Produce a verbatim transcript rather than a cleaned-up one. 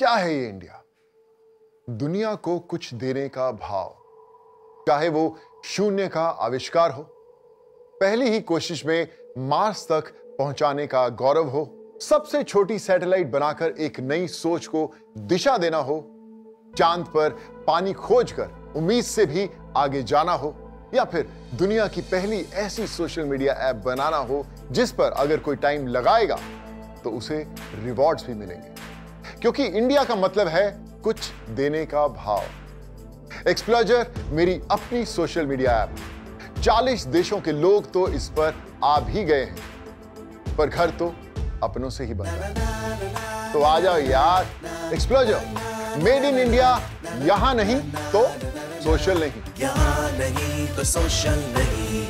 क्या है ये इंडिया? दुनिया को कुछ देने का भाव, चाहे वो शून्य का आविष्कार हो, पहली ही कोशिश में मार्स तक पहुंचाने का गौरव हो, सबसे छोटी सैटेलाइट बनाकर एक नई सोच को दिशा देना हो, चांद पर पानी खोजकर उम्मीद से भी आगे जाना हो, या फिर दुनिया की पहली ऐसी सोशल मीडिया ऐप बनाना हो जिस पर अगर कोई टाइम लगाएगा तो उसे रिवॉर्ड्स भी मिलेंगे, क्योंकि इंडिया का मतलब है कुछ देने का भाव। एक्सप्लोजर मेरी अपनी सोशल मीडिया ऐप, चालीस देशों के लोग तो इस पर आ भी गए हैं, पर घर तो अपनों से ही बनता है। तो आ जाओ यार, एक्सप्लोजर मेड इन इंडिया, यहां नहीं तो सोशल नहीं। यहाँ नहीं तो सोशल नहीं।